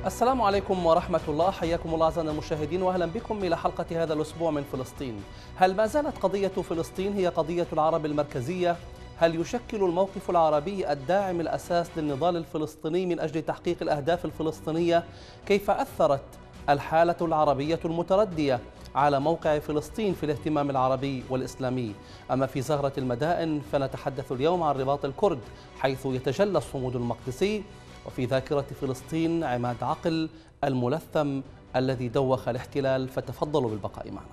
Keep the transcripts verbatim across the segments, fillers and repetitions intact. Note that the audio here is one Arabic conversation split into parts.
السلام عليكم ورحمة الله، حياكم الله أعزائنا المشاهدين وأهلا بكم إلى حلقة هذا الأسبوع من فلسطين. هل ما زالت قضية فلسطين هي قضية العرب المركزية؟ هل يشكل الموقف العربي الداعم الأساس للنضال الفلسطيني من أجل تحقيق الأهداف الفلسطينية؟ كيف أثرت الحالة العربية المتردية على موقع فلسطين في الاهتمام العربي والإسلامي؟ أما في زهرة المدائن فنتحدث اليوم عن رباط الكرد حيث يتجلى الصمود المقدسي، وفي ذاكرة فلسطين عماد عقل الملثم الذي دوخ الاحتلال، فتفضلوا بالبقاء معنا.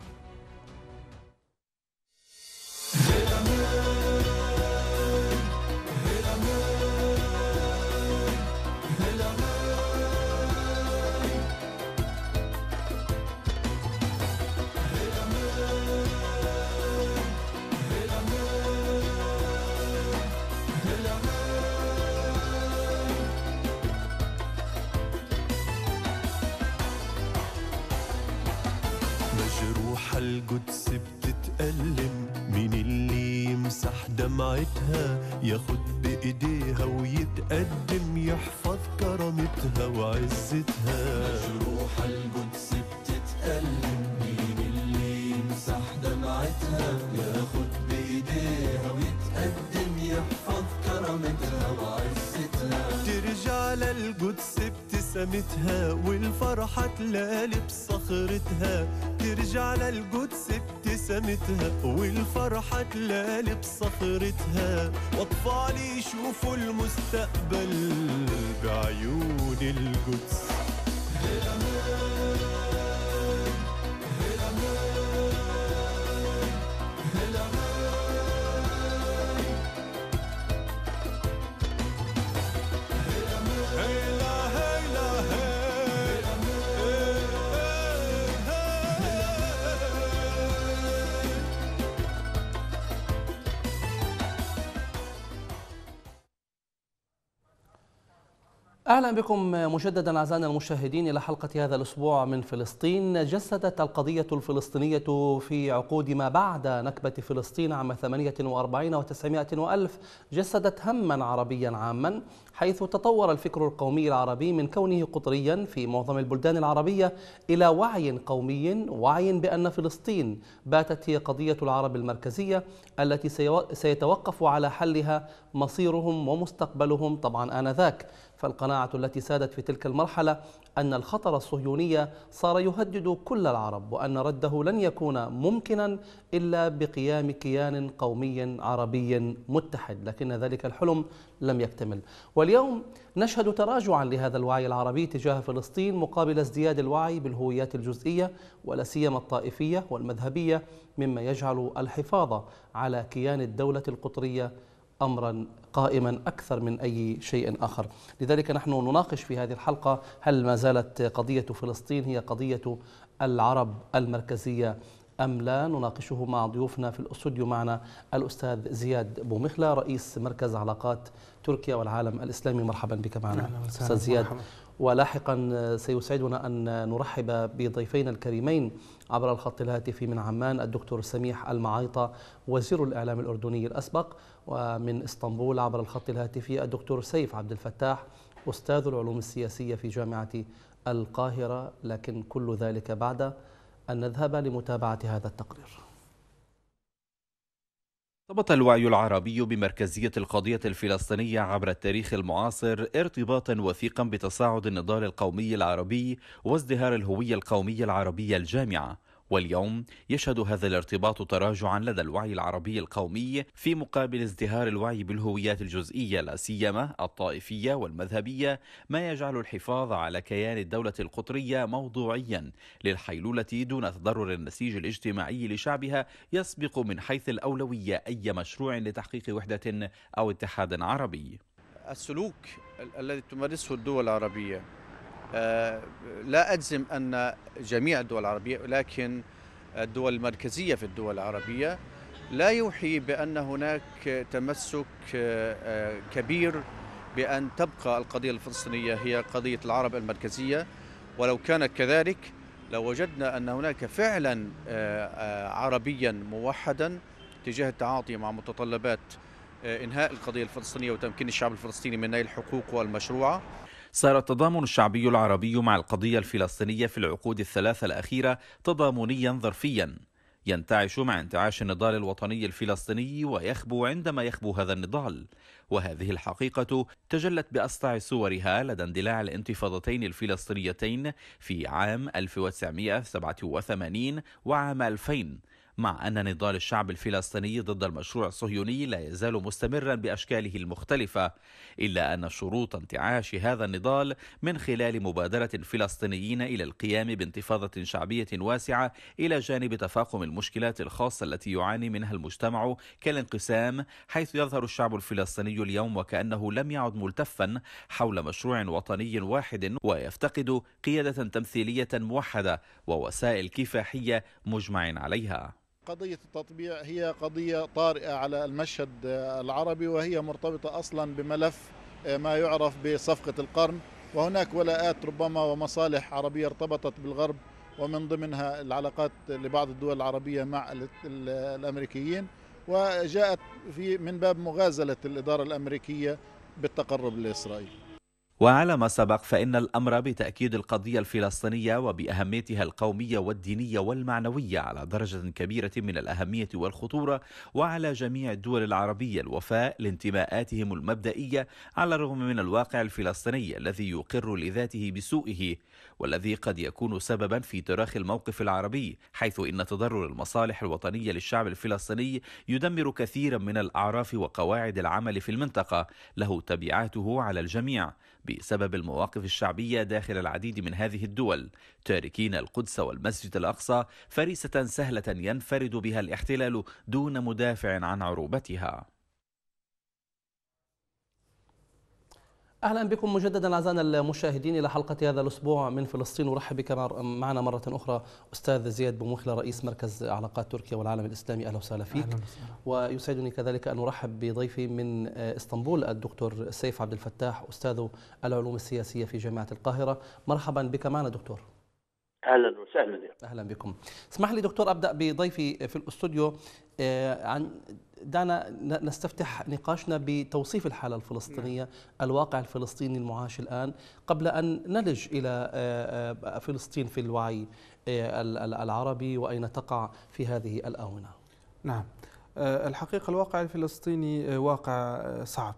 مجروح القدس بتتألم، مين اللي يمسح دمعتها؟ ياخد بإيديها ويتقدم يحفظ كرامتها وعزتها. مجروح القدس بتتألم، مين اللي يمسح دمعتها؟ ياخد بإيديها ويتقدم يحفظ كرامتها وعزتها. ترجع للقدس ابتسامتها والفرحة تلالي بصخرتها. ترجع للقدس ابتسامتها والفرحة تلالي بصخرتها. واطفال يشوفوا المستقبل بعيون القدس. أهلا بكم مجددا أعزائنا المشاهدين إلى حلقة هذا الأسبوع من فلسطين. جسدت القضية الفلسطينية في عقود ما بعد نكبة فلسطين عام ثمانية وأربعين وتسعمائة وألف جسدت هما عربيا عاما، حيث تطور الفكر القومي العربي من كونه قطريا في معظم البلدان العربية إلى وعي قومي، وعي بأن فلسطين باتت هي قضية العرب المركزية التي سيتوقف على حلها مصيرهم ومستقبلهم طبعا آنذاك. فالقناعة التي سادت في تلك المرحلة أن الخطر الصهيوني صار يهدد كل العرب، وأن رده لن يكون ممكنا إلا بقيام كيان قومي عربي متحد، لكن ذلك الحلم لم يكتمل. واليوم نشهد تراجعا لهذا الوعي العربي تجاه فلسطين مقابل ازدياد الوعي بالهويات الجزئية ولا سيما الطائفية والمذهبية، مما يجعل الحفاظ على كيان الدولة القطرية أمرا قائما أكثر من أي شيء آخر. لذلك نحن نناقش في هذه الحلقة هل ما زالت قضية فلسطين هي قضية العرب المركزية أم لا؟ نناقشه مع ضيوفنا في الاستوديو. معنا الأستاذ زياد بومخلة رئيس مركز علاقات تركيا والعالم الإسلامي. مرحبا بك معنا أستاذ زياد. ولاحقا سيسعدنا أن نرحب بضيفينا الكريمين عبر الخط الهاتفي من عمان الدكتور سميح المعايطة وزير الإعلام الأردني الأسبق، ومن إسطنبول عبر الخط الهاتفي الدكتور سيف عبد الفتاح أستاذ العلوم السياسية في جامعة القاهرة. لكن كل ذلك بعد أن نذهب لمتابعة هذا التقرير. ارتبط الوعي العربي بمركزية القضية الفلسطينية عبر التاريخ المعاصر ارتباطا وثيقا بتصاعد النضال القومي العربي وازدهار الهوية القومية العربية الجامعة. واليوم يشهد هذا الارتباط تراجعا لدى الوعي العربي القومي في مقابل ازدهار الوعي بالهويات الجزئية لا سيما الطائفية والمذهبية، ما يجعل الحفاظ على كيان الدولة القطرية موضوعيا للحيلولة دون تضرر النسيج الاجتماعي لشعبها يسبق من حيث الأولوية أي مشروع لتحقيق وحدة أو اتحاد عربي. السلوك الذي تمارسه الدول العربية لا أجزم أن جميع الدول العربية، ولكن الدول المركزية في الدول العربية لا يوحي بأن هناك تمسك كبير بأن تبقى القضية الفلسطينية هي قضية العرب المركزية. ولو كانت كذلك لو وجدنا أن هناك فعلا عربيا موحدا تجاه التعاطي مع متطلبات إنهاء القضية الفلسطينية وتمكين الشعب الفلسطيني من نيل حقوقه المشروعة. صار التضامن الشعبي العربي مع القضية الفلسطينية في العقود الثلاثة الأخيرة تضامنيا ظرفيا، ينتعش مع انتعاش النضال الوطني الفلسطيني ويخبو عندما يخبو هذا النضال. وهذه الحقيقة تجلت بأسطع صورها لدى اندلاع الانتفاضتين الفلسطينيتين في عام ألف وتسعمئة وسبعة وثمانين وعام ألفين، مع أن نضال الشعب الفلسطيني ضد المشروع الصهيوني لا يزال مستمرا بأشكاله المختلفة، إلا أن شروط انتعاش هذا النضال من خلال مبادرة الفلسطينيين إلى القيام بانتفاضة شعبية واسعة إلى جانب تفاقم المشكلات الخاصة التي يعاني منها المجتمع كالانقسام، حيث يظهر الشعب الفلسطيني اليوم وكأنه لم يعد ملتفا حول مشروع وطني واحد، ويفتقد قيادة تمثيلية موحدة ووسائل كفاحية مجمع عليها. قضية التطبيع هي قضية طارئة على المشهد العربي، وهي مرتبطة أصلا بملف ما يعرف بصفقة القرن، وهناك ولاءات ربما ومصالح عربية ارتبطت بالغرب، ومن ضمنها العلاقات لبعض الدول العربية مع الأمريكيين، وجاءت في من باب مغازلة الإدارة الأمريكية بالتقرب لإسرائيل. وعلى ما سبق فإن الأمر بتأكيد القضية الفلسطينية وبأهميتها القومية والدينية والمعنوية على درجة كبيرة من الأهمية والخطورة، وعلى جميع الدول العربية الوفاء لانتماءاتهم المبدئية على الرغم من الواقع الفلسطيني الذي يقر لذاته بسوءه، والذي قد يكون سببا في تراخي الموقف العربي، حيث إن تضرر المصالح الوطنية للشعب الفلسطيني يدمر كثيرا من الأعراف وقواعد العمل في المنطقة له تبعاته على الجميع بسبب المواقف الشعبية داخل العديد من هذه الدول، تاركين القدس والمسجد الأقصى فريسة سهلة ينفرد بها الاحتلال دون مدافع عن عروبتها. أهلا بكم مجددا أعزائنا المشاهدين إلى حلقة هذا الأسبوع من فلسطين. ورحب بك معنا مرة أخرى أستاذ زياد بومخلة رئيس مركز علاقات تركيا والعالم الإسلامي. أهلا وسهلا فيك. أهلا وسهلا. ويسعدني كذلك أن أرحب بضيفي من إسطنبول الدكتور سيف عبد الفتاح أستاذ العلوم السياسية في جامعة القاهرة. مرحبا بك معنا دكتور. اهلا وسهلا. اهلا بكم. اسمح لي دكتور ابدا بضيفي في الاستوديو. عن دعنا نستفتح نقاشنا بتوصيف الحاله الفلسطينيه، الواقع الفلسطيني المعاش الان، قبل ان نلج الى فلسطين في الوعي العربي واين تقع في هذه الاونه. نعم، الحقيقه الواقع الفلسطيني واقع صعب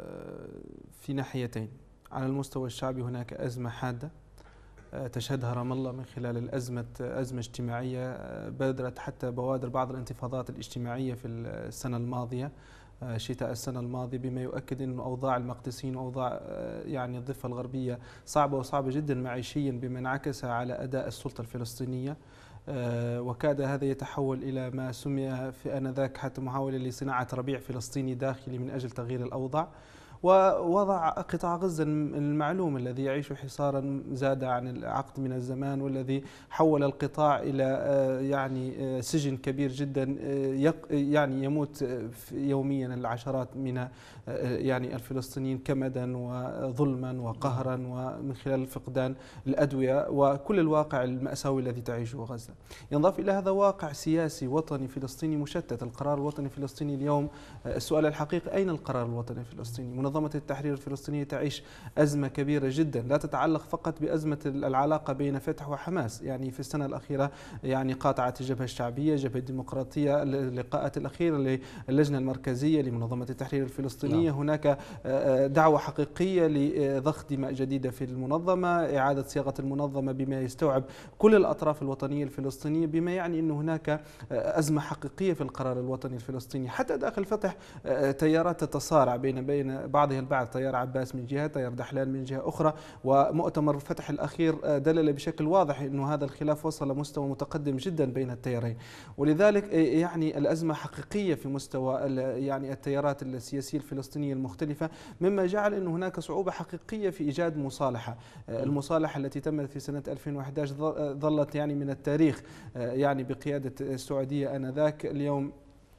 في ناحيتين. على المستوى الشعبي هناك ازمه حاده تشهدها رام الله من خلال الأزمة أزمة اجتماعية بادرت حتى بوادر بعض الانتفاضات الاجتماعية في السنة الماضية شتاء السنة الماضية، بما يؤكد أن أوضاع المقدسيين وأوضاع يعني الضفة الغربية صعبة وصعبة جدا معيشيا، بما انعكس على أداء السلطة الفلسطينية، وكاد هذا يتحول إلى ما سمي في آنذاك حتى محاولة لصناعة ربيع فلسطيني داخلي من أجل تغيير الأوضاع. ووضع قطاع غزة المعلوم الذي يعيش حصارا زاد عن العقد من الزمان، والذي حول القطاع إلى يعني سجن كبير جدا يعني يموت يوميا العشرات من يعني الفلسطينيين كمدا وظلما وقهرا ومن خلال فقدان الأدوية وكل الواقع المأساوي الذي تعيشه غزة. ينضاف إلى هذا واقع سياسي وطني فلسطيني مشتت. القرار الوطني الفلسطيني اليوم، السؤال الحقيقي أين القرار الوطني الفلسطيني؟ منظمة التحرير الفلسطينية تعيش أزمة كبيرة جدا لا تتعلق فقط بأزمة العلاقة بين فتح وحماس. يعني في السنة الأخيرة يعني قاطعت الجبهة الشعبية جبهة الديمقراطية اللقاءات الأخيرة للجنة المركزية لمنظمة التحرير الفلسطينية. نعم. هناك دعوة حقيقية لضخ دماء جديدة في المنظمة، إعادة صياغة المنظمة بما يستوعب كل الأطراف الوطنية الفلسطينية، بما يعني أن هناك أزمة حقيقية في القرار الوطني الفلسطيني. حتى داخل فتح تيارات تتصارع بين بين بعضها البعض، تيار عباس من جهة، تيار دحلان من جهة أخرى، ومؤتمر فتح الأخير دلل بشكل واضح أنه هذا الخلاف وصل مستوى متقدم جدا بين التيارين. ولذلك يعني الأزمة حقيقية في مستوى يعني التيارات السياسية الفلسطينية المختلفة، مما جعل أن هناك صعوبة حقيقية في إيجاد مصالحة. المصالحة التي تمت في سنة ألفين وأحد عشر ظلت يعني من التاريخ يعني بقيادة السعودية آنذاك. اليوم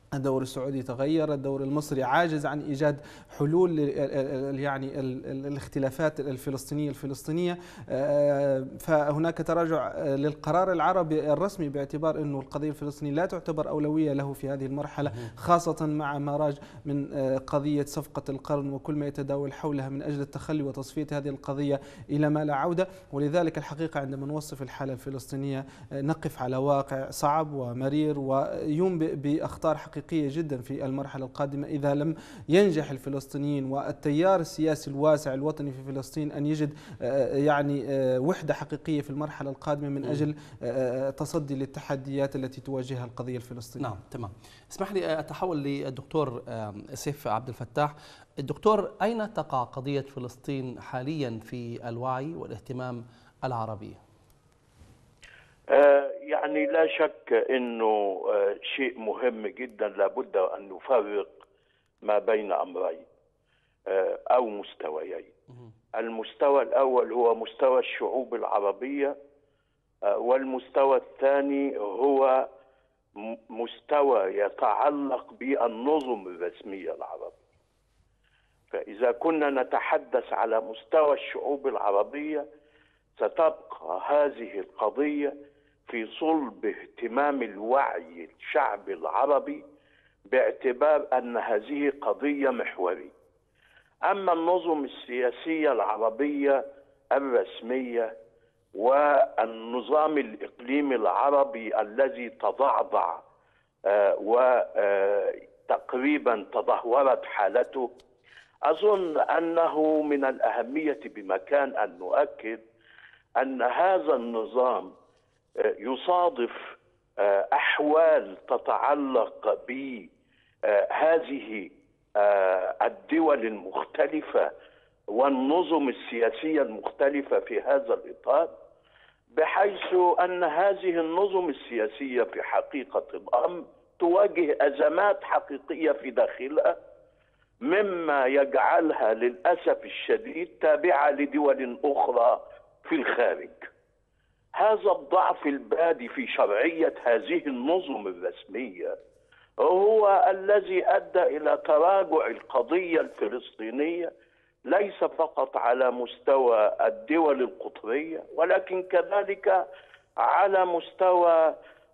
الدور السعودي تغير، الدور المصري عاجز عن إيجاد حلول يعني الاختلافات الفلسطينية الفلسطينية فهناك تراجع للقرار العربي الرسمي باعتبار أنه القضية الفلسطينية لا تعتبر أولوية له في هذه المرحلة، خاصة مع ما راج من قضية صفقة القرن وكل ما يتداول حولها من أجل التخلي وتصفية هذه القضية إلى ما لا عودة. ولذلك الحقيقة عندما نوصف الحالة الفلسطينية نقف على واقع صعب ومرير ويوم بأخطار حقيقية حقيقية جدا في المرحلة القادمة إذا لم ينجح الفلسطينيين والتيار السياسي الواسع الوطني في فلسطين أن يجد يعني وحدة حقيقية في المرحلة القادمة من أجل تصدي للتحديات التي تواجهها القضية الفلسطينية. نعم تمام. اسمح لي أتحول للدكتور سيف عبد الفتاح. الدكتور، أين تقع قضية فلسطين حاليا في الوعي والاهتمام العربي؟ يعني لا شك أنه شيء مهم جدا لابد أن نفرق ما بين أمرين أو مستويين. المستوى الأول هو مستوى الشعوب العربية، والمستوى الثاني هو مستوى يتعلق بالنظم الرسمية العربية. فإذا كنا نتحدث على مستوى الشعوب العربية ستبقى هذه القضية في صلب اهتمام الوعي الشعب العربي باعتبار أن هذه قضية محورية. أما النظم السياسية العربية الرسمية والنظام الإقليمي العربي الذي تضعضع وتقريبا تدهورت حالته، أظن أنه من الأهمية بمكان أن نؤكد أن هذا النظام يصادف أحوال تتعلق بهذه الدول المختلفة والنظم السياسية المختلفة في هذا الإطار، بحيث أن هذه النظم السياسية في حقيقة الأمر تواجه أزمات حقيقية في داخلها، مما يجعلها للأسف الشديد تابعة لدول أخرى في الخارج. هذا الضعف البادي في شرعية هذه النظم الرسمية هو الذي أدى إلى تراجع القضية الفلسطينية ليس فقط على مستوى الدول القطرية، ولكن كذلك على مستوى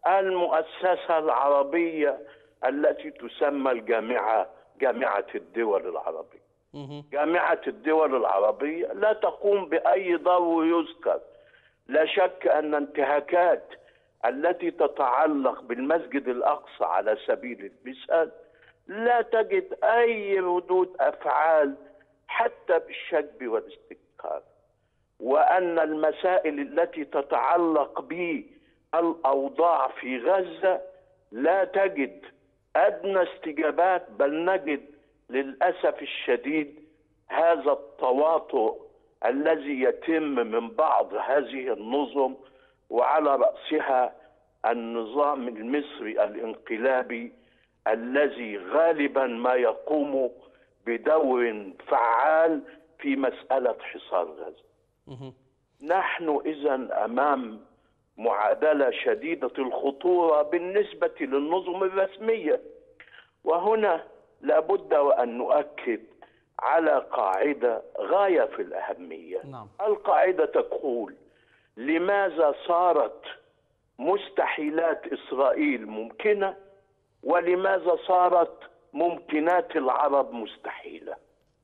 المؤسسة العربية التي تسمى الجامعة جامعة الدول العربية. جامعة الدول العربية لا تقوم بأي دور يذكر. لا شك أن انتهاكات التي تتعلق بالمسجد الأقصى على سبيل المثال لا تجد أي ردود أفعال حتى بالشجب والاستنكار، وأن المسائل التي تتعلق بالأوضاع في غزة لا تجد أدنى استجابات، بل نجد للأسف الشديد هذا التواطؤ الذي يتم من بعض هذه النظم، وعلى رأسها النظام المصري الانقلابي الذي غالبا ما يقوم بدور فعال في مسألة حصار غزة. نحن إذن أمام معادلة شديدة الخطورة بالنسبة للنظم الرسمية، وهنا لابد وأن نؤكد على قاعدة غاية في الأهمية. نعم. القاعدة تقول: لماذا صارت مستحيلات إسرائيل ممكنة، ولماذا صارت ممكنات العرب مستحيلة؟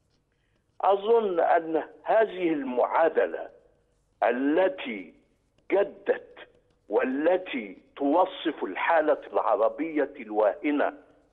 أظن أن هذه المعادلة التي جدت والتي توصف الحالة العربية الواهنة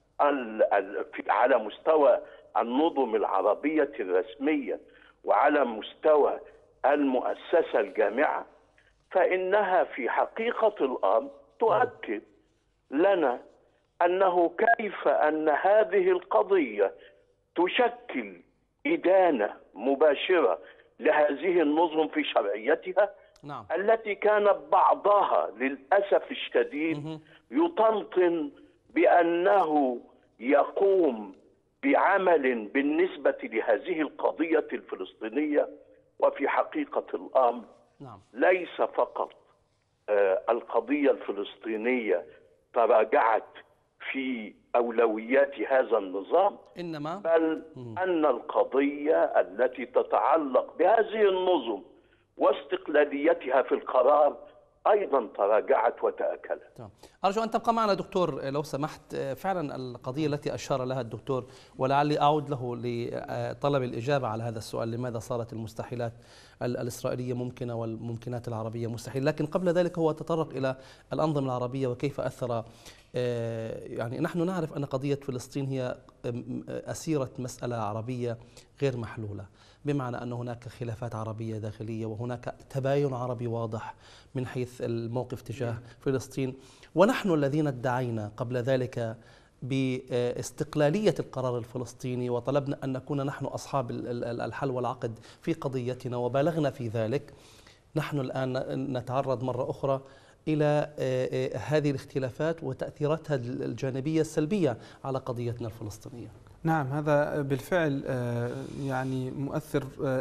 على مستوى النظم العربية الرسمية وعلى مستوى المؤسسة الجامعة، فإنها في حقيقة الأمر تؤكد لنا أنه كيف أن هذه القضية تشكل إدانة مباشرة لهذه النظم في شرعيتها. نعم. التي كانت بعضها للأسف الشديد يطنطن بأنه يقوم بعمل بالنسبة لهذه القضية الفلسطينية، وفي حقيقة الأمر نعم. ليس فقط آه القضية الفلسطينية تراجعت في أولويات هذا النظام، إنما بل أن القضية التي تتعلق بهذه النظم واستقلاليتها في القرار أيضا تراجعت وتأكلت. أرجو أن تبقى معنا دكتور لو سمحت. فعلا القضية التي أشار لها الدكتور، ولعلي أعود له لطلب الإجابة على هذا السؤال، لماذا صارت المستحيلات الإسرائيلية ممكنة والممكنات العربية مستحيل؟ لكن قبل ذلك هو تطرق إلى الأنظمة العربية وكيف أثر. يعني نحن نعرف أن قضية فلسطين هي أسيرة مسألة عربية غير محلولة، بمعنى أن هناك خلافات عربية داخلية وهناك تباين عربي واضح من حيث الموقف تجاه فلسطين، ونحن الذين ادعينا قبل ذلك باستقلالية القرار الفلسطيني وطلبنا أن نكون نحن أصحاب الحل والعقد في قضيتنا وبالغنا في ذلك. نحن الآن نتعرض مرة أخرى إلى هذه الاختلافات وتأثيراتها الجانبية السلبية على قضيتنا الفلسطينية. نعم، هذا بالفعل يعني مؤثر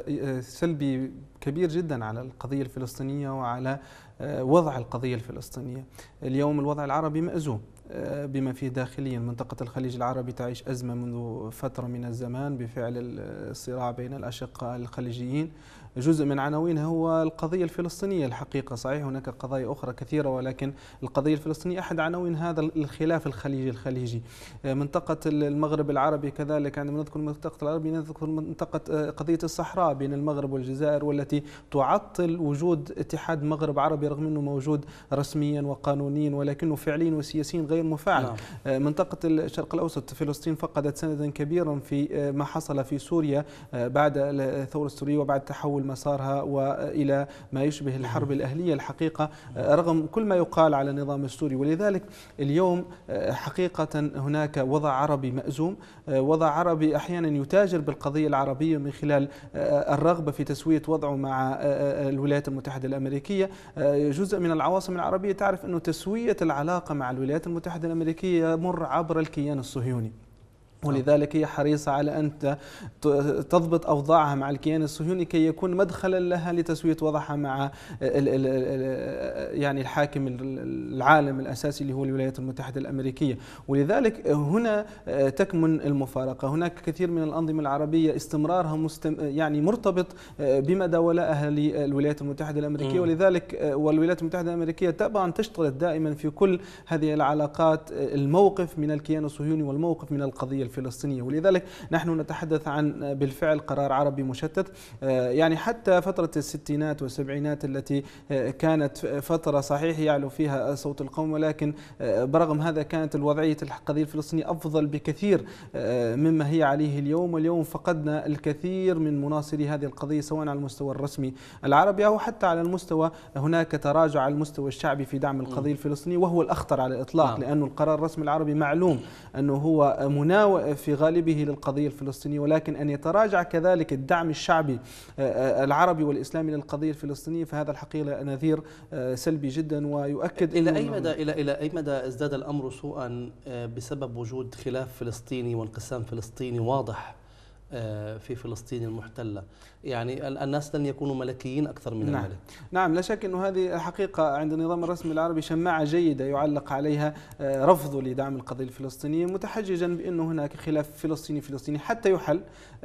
سلبي كبير جدا على القضية الفلسطينية وعلى وضع القضية الفلسطينية. اليوم الوضع العربي مأزوم بما فيه داخليا. منطقة الخليج العربي تعيش أزمة منذ فترة من الزمان بفعل الصراع بين الأشقاء الخليجيين. جزء من عناوينها هو القضية الفلسطينية. الحقيقة صحيح هناك قضايا أخرى كثيرة، ولكن القضية الفلسطينية أحد عناوين هذا الخلاف الخليجي الخليجي. منطقة المغرب العربي كذلك، عندما نذكر منطقة العربي نذكر منطقة قضية الصحراء بين المغرب والجزائر، والتي تعطل وجود اتحاد مغرب عربي رغم أنه موجود رسميا وقانونيا، ولكنه فعليا وسياسيا غير مفعل. نعم. منطقة الشرق الأوسط، فلسطين فقدت سندا كبيرا في ما حصل في سوريا بعد الثورة السورية وبعد تحول مسارها وإلى ما يشبه الحرب الأهلية الحقيقة، رغم كل ما يقال على النظام السوري. ولذلك اليوم حقيقة هناك وضع عربي مأزوم، وضع عربي أحيانا يتاجر بالقضية العربية من خلال الرغبة في تسوية وضعه مع الولايات المتحدة الأمريكية. جزء من العواصم العربية تعرف أن تسوية العلاقة مع الولايات المتحدة الأمريكية يمر عبر الكيان الصهيوني، ولذلك هي حريصة على أن تضبط أوضاعها مع الكيان الصهيوني كي يكون مدخلا لها لتسوية وضعها مع ال ال ال يعني الحاكم العالم الأساسي اللي هو الولايات المتحدة الأمريكية. ولذلك هنا تكمن المفارقة. هناك كثير من الأنظمة العربية استمرارها مستم يعني مرتبط بمدى ولائها للولايات المتحدة الأمريكية، ولذلك والولايات المتحدة الأمريكية طبعا تشترط دائما في كل هذه العلاقات الموقف من الكيان الصهيوني والموقف من القضية الفلسطينية. ولذلك نحن نتحدث عن بالفعل قرار عربي مشتت. يعني حتى فترة الستينات والسبعينات التي كانت فترة صحيح يعلو فيها صوت القوم، ولكن برغم هذا كانت الوضعية القضية الفلسطينية أفضل بكثير مما هي عليه اليوم. واليوم فقدنا الكثير من مناصري هذه القضية سواء على المستوى الرسمي العربي أو حتى على المستوى هناك تراجع على المستوى الشعبي في دعم القضية الفلسطينية، وهو الأخطر على الإطلاق، لأنه القرار الرسمي العربي معلوم أنه هو مناوئ في غالبه للقضية الفلسطينية، ولكن أن يتراجع كذلك الدعم الشعبي العربي والإسلامي للقضية الفلسطينية، فهذا الحقيقة نذير سلبي جدا ويؤكد إلى أي مدى إلى إلى أي مدى ازداد الأمر سوءا بسبب وجود خلاف فلسطيني وانقسام فلسطيني واضح في فلسطين المحتلة؟ يعني الناس لن يكونوا ملكيين أكثر من نعم. الملك. نعم، لا شك أنه هذه حقيقة عند النظام الرسمي العربي شماعة جيدة يعلق عليها رفضه لدعم القضية الفلسطينية، متحججا بأنه هناك خلاف فلسطيني فلسطيني حتى يحل.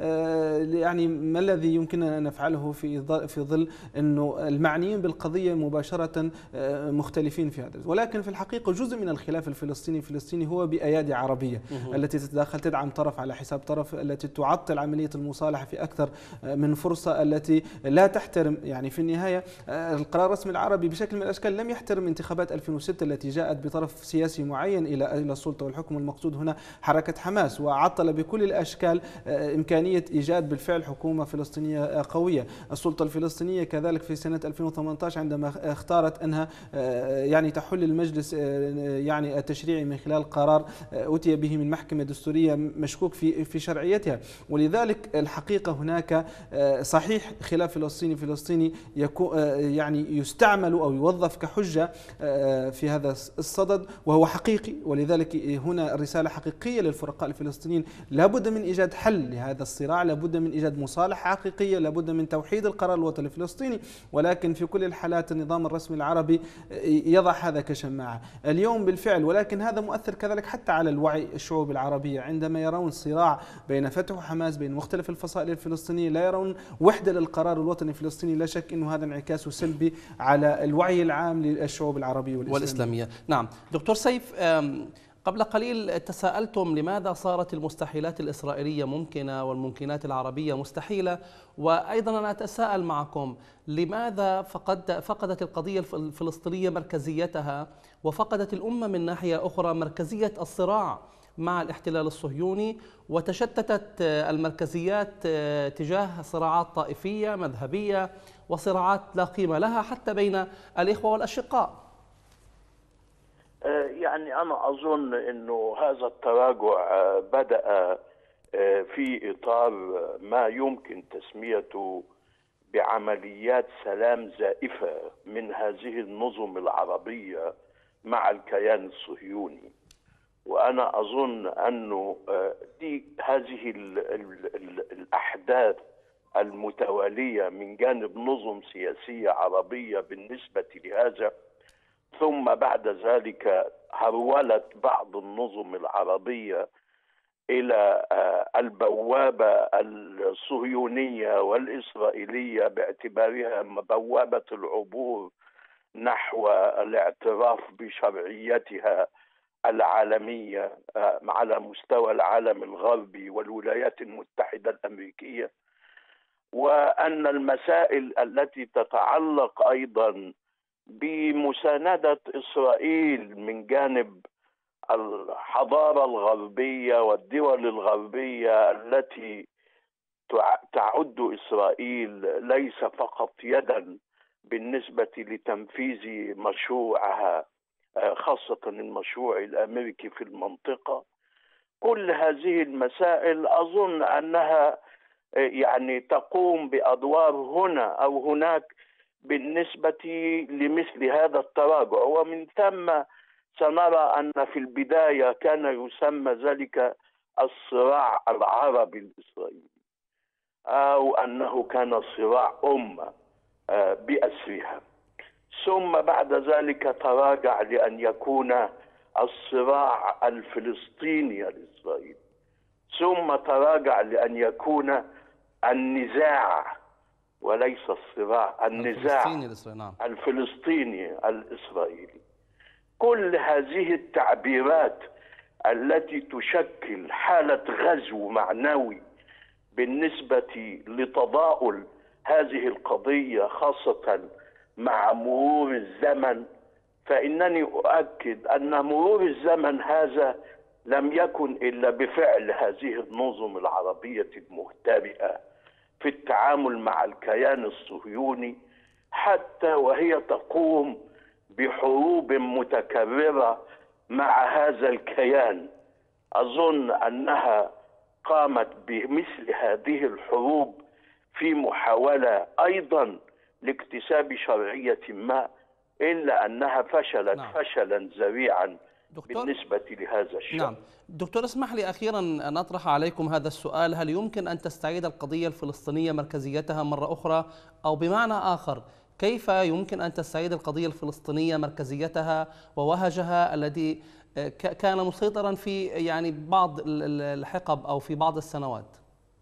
يعني ما الذي يمكننا أن نفعله في في ظل أنه المعنيين بالقضية مباشرة مختلفين في هذا؟ ولكن في الحقيقة جزء من الخلاف الفلسطيني الفلسطيني هو بأيادي عربية التي تتداخل تدعم طرف على حساب طرف، التي تعطل عملية المصالحة في أكثر من فرصة، التي لا تحترم. يعني في النهاية القرار الرسمي العربي بشكل من الأشكال لم يحترم انتخابات ألفين وستة التي جاءت بطرف سياسي معين إلى إلى السلطة والحكم، المقصود هنا حركة حماس، وعطل بكل الأشكال إمكانية إيجاد بالفعل حكومة فلسطينية قوية. السلطة الفلسطينية كذلك في سنة ألفين وثمانية عشر عندما اختارت أنها يعني تحل المجلس يعني التشريعي من خلال قرار أتي به من محكمة دستورية مشكوك في في شرعيتها. ولذلك ولذلك الحقيقة هناك صحيح خلاف فلسطيني فلسطيني يكون يعني يستعمل أو يوظف كحجة في هذا الصدد، وهو حقيقي. ولذلك هنا رسالة حقيقية للفرقاء الفلسطينيين، لابد من إيجاد حل لهذا الصراع، لابد من إيجاد مصالحة حقيقية، لابد من توحيد القرار الوطني الفلسطيني. ولكن في كل الحالات النظام الرسمي العربي يضع هذا كشماعة اليوم بالفعل، ولكن هذا مؤثر كذلك حتى على الوعي الشعوب العربية عندما يرون صراع بين فتح وحماس، بين مختلف الفصائل الفلسطينية، لا يرون وحدة للقرار الوطني الفلسطيني. لا شك أنه هذا انعكاس سلبي على الوعي العام للشعوب العربية والإسلامية, والإسلامية. نعم دكتور سيف، قبل قليل تساءلتم لماذا صارت المستحيلات الإسرائيلية ممكنة والممكنات العربية مستحيلة، وأيضا أنا أتساءل معكم لماذا فقد فقدت القضية الفلسطينية مركزيتها، وفقدت الأمة من ناحية أخرى مركزية الصراع مع الاحتلال الصهيوني، وتشتتت المركزيات تجاه صراعات طائفية مذهبية وصراعات لا قيمة لها حتى بين الإخوة والأشقاء؟ يعني أنا أظن أنه هذا التراجع بدأ في إطار ما يمكن تسميته بعمليات سلام زائفة من هذه النظم العربية مع الكيان الصهيوني. وأنا أظن أنه دي هذه ال ال ال الأحداث المتوالية من جانب نظم سياسية عربية بالنسبة لهذا، ثم بعد ذلك هرولت بعض النظم العربية إلى البوابة الصهيونية والإسرائيلية باعتبارها بوابة العبور نحو الاعتراف بشرعيتها العالمية على مستوى العالم الغربي والولايات المتحدة الأمريكية، وأن المسائل التي تتعلق أيضا بمساندة إسرائيل من جانب الحضارة الغربية والدول الغربية التي تعد إسرائيل ليس فقط يدا بالنسبة لتنفيذ مشروعها، خاصة المشروع الأمريكي في المنطقة. كل هذه المسائل أظن أنها يعني تقوم بأدوار هنا أو هناك بالنسبة لمثل هذا التراجع، ومن ثم سنرى أن في البداية كان يسمى ذلك الصراع العربي الإسرائيلي، أو أنه كان صراع أمة بأسرها، ثم بعد ذلك تراجع لأن يكون الصراع الفلسطيني الإسرائيلي، ثم تراجع لأن يكون النزاع وليس الصراع، النزاع الفلسطيني, الفلسطيني الإسرائيلي. كل هذه التعبيرات التي تشكل حالة غزو معنوي بالنسبة لتضاؤل هذه القضية خاصة مع مرور الزمن، فإنني أؤكد أن مرور الزمن هذا لم يكن إلا بفعل هذه النظم العربية المهتبئة في التعامل مع الكيان الصهيوني، حتى وهي تقوم بحروب متكررة مع هذا الكيان. أظن أنها قامت بمثل هذه الحروب في محاولة أيضا لاكتساب شرعية ما، إلا أنها فشلت نعم. فشلا ذريعا بالنسبة لهذا الشأن. نعم دكتور، اسمح لي أخيرا أن أطرح عليكم هذا السؤال: هل يمكن أن تستعيد القضية الفلسطينية مركزيتها مرة أخرى؟ أو بمعنى آخر، كيف يمكن أن تستعيد القضية الفلسطينية مركزيتها ووهجها الذي كان مسيطرا في يعني بعض الحقب أو في بعض السنوات؟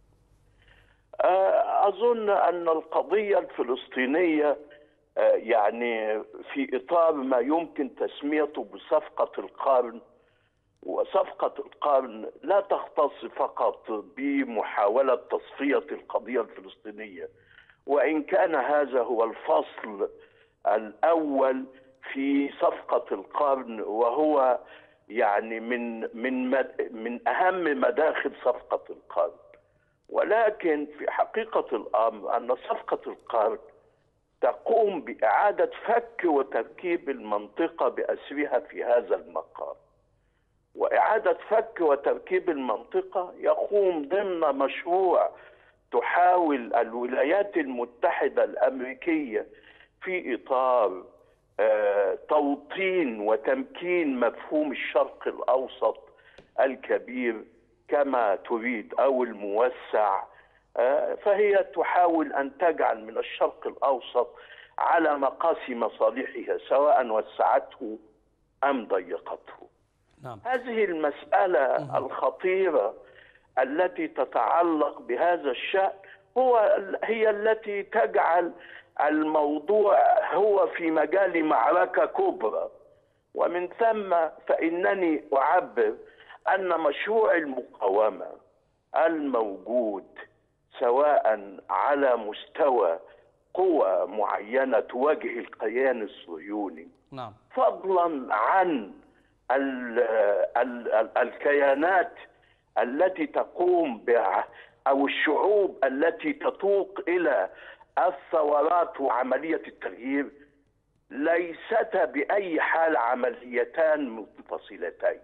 أظن أن القضية الفلسطينية يعني في إطار ما يمكن تسميته بصفقة القرن، وصفقة القرن لا تختص فقط بمحاولة تصفية القضية الفلسطينية، وإن كان هذا هو الفصل الأول في صفقة القرن، وهو يعني من من من أهم مداخل صفقة القرن. ولكن في حقيقة الأمر أن صفقة القرن تقوم بإعادة فك وتركيب المنطقة بأسرها في هذا المقام، وإعادة فك وتركيب المنطقة يقوم ضمن مشروع تحاول الولايات المتحدة الأمريكية في إطار توطين وتمكين مفهوم الشرق الأوسط الكبير كما تريد أو الموسع. فهي تحاول أن تجعل من الشرق الأوسط على مقاس مصالحها سواء وسعته أم ضيقته. نعم. هذه المسألة الخطيرة التي تتعلق بهذا الشأن هو هي التي تجعل الموضوع هو في مجال معركة كبرى، ومن ثم فإنني أعبر أن مشروع المقاومة الموجود سواء على مستوى قوى معينة تواجه الكيان الصهيوني، نعم، فضلا عن ال ال ال الكيانات التي تقوم ب أو الشعوب التي تتوق إلى الثورات وعملية التغيير، ليستا بأي حال عمليتان منفصلتين.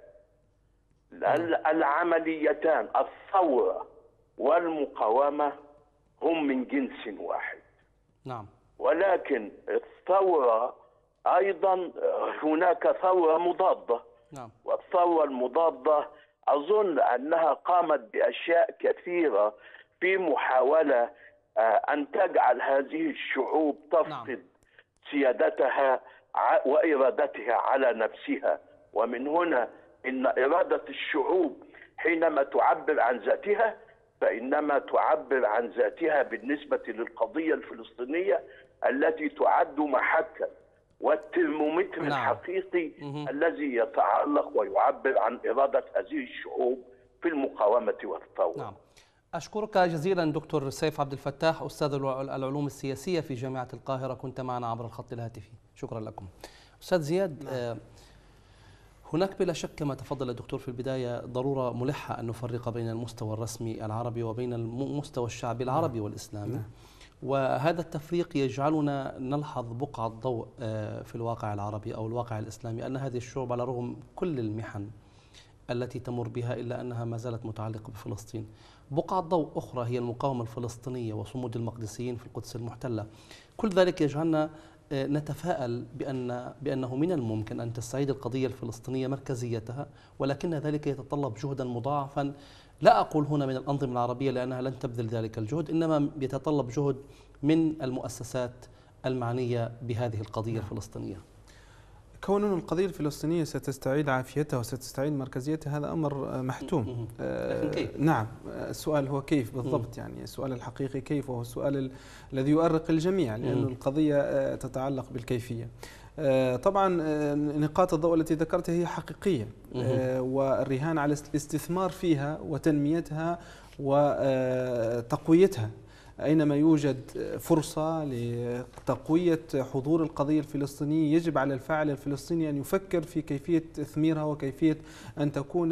العمليتان الثورة والمقاومة هم من جنس واحد. نعم. ولكن الثورة أيضا هناك ثورة مضادة. نعم. والثورة المضادة أظن أنها قامت بأشياء كثيرة في محاولة أن تجعل هذه الشعوب تفقد نعم. سيادتها وإرادتها على نفسها. ومن هنا إن إرادة الشعوب حينما تعبر عن ذاتها فإنما تعبر عن ذاتها بالنسبة للقضية الفلسطينية التي تعد محكا والترمومتر نعم. الحقيقي مه. الذي يتعلق ويعبر عن إرادة هذه الشعوب في المقاومة والثورة. نعم. أشكرك جزيلا دكتور سيف عبد الفتاح، أستاذ العلوم السياسية في جامعة القاهرة، كنت معنا عبر الخط الهاتفي. شكرا لكم. أستاذ زياد، نعم. هناك بلا شك كما تفضل الدكتور في البداية ضرورة ملحة أن نفرق بين المستوى الرسمي العربي وبين المستوى الشعبي العربي والإسلامي، نعم. وهذا التفريق يجعلنا نلحظ بقعة ضوء في الواقع العربي أو الواقع الإسلامي، أن هذه الشعوب على رغم كل المحن التي تمر بها إلا أنها ما زالت متعلقة بفلسطين. بقعة ضوء أخرى هي المقاومة الفلسطينية وصمود المقدسيين في القدس المحتلة. كل ذلك يجعلنا نتفائل بأن بأنه من الممكن أن تستعيد القضية الفلسطينية مركزيتها، ولكن ذلك يتطلب جهدا مضاعفا. لا أقول هنا من الأنظمة العربية لأنها لن تبذل ذلك الجهد، إنما يتطلب جهد من المؤسسات المعنية بهذه القضية الفلسطينية. كون القضية الفلسطينية ستستعيد عافيتها وستستعيد مركزيتها هذا أمر محتوم. لكن كيف؟ نعم، السؤال هو كيف بالضبط. يعني السؤال الحقيقي كيف، وهو السؤال الذي يؤرق الجميع، لأن القضية تتعلق بالكيفية. طبعا نقاط الضوء التي ذكرتها هي حقيقية، والرهان على الاستثمار فيها وتنميتها وتقويتها. أينما يوجد فرصة لتقوية حضور القضية الفلسطينية يجب على الفاعل الفلسطيني أن يفكر في كيفية تثميرها وكيفية أن تكون